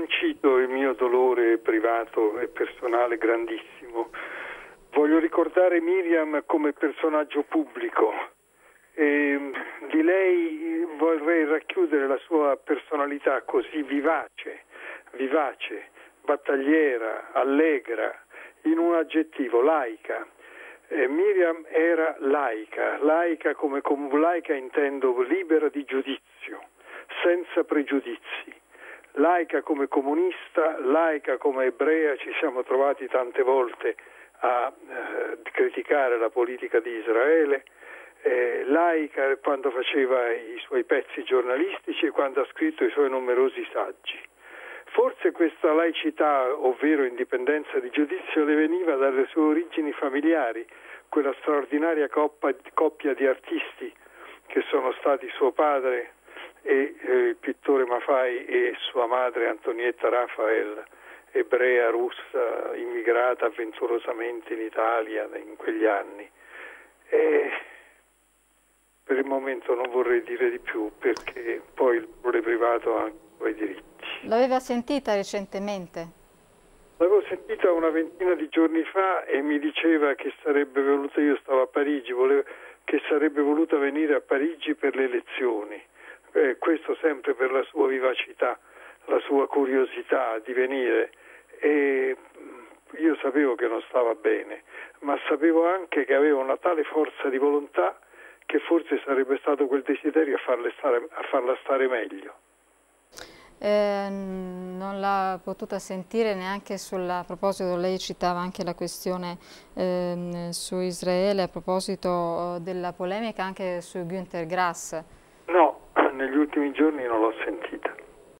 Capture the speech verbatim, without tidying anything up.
non cito il mio dolore privato e personale grandissimo. Voglio ricordare Miriam come personaggio pubblico e di lei vorrei racchiudere la sua personalità così vivace, vivace, battagliera, allegra, in un aggettivo, laica. Eh, Miriam era laica, laica come, come laica intendo libera di giudizio, senza pregiudizi. Laica come comunista, laica come ebrea, ci siamo trovati tante volte a eh, criticare la politica di Israele, eh, laica quando faceva i suoi pezzi giornalistici e quando ha scritto i suoi numerosi saggi. Forse questa laicità, ovvero indipendenza di giudizio, le veniva dalle sue origini familiari, quella straordinaria coppa, coppia di artisti che sono stati suo padre e eh, il pittore Maffei e sua madre Antonietta Raphael, ebrea russa, immigrata avventurosamente in Italia in quegli anni. E per il momento non vorrei dire di più perché poi il dolore privato ha anche i suoi diritti. L'aveva sentita recentemente? L'avevo sentita una ventina di giorni fa e mi diceva che sarebbe venuta, io stavo a Parigi, volevo, che sarebbe voluta venire a Parigi per le elezioni. Eh, questo sempre per la sua vivacità, la sua curiosità di venire. E io sapevo che non stava bene, ma sapevo anche che aveva una tale forza di volontà che forse sarebbe stato quel desiderio a, farle stare, a farla stare meglio. Eh, non l'ha potuta sentire neanche sulla, a proposito, lei citava anche la questione eh, su Israele, a proposito della polemica anche su Günter Grass. No, negli ultimi giorni non l'ho sentita.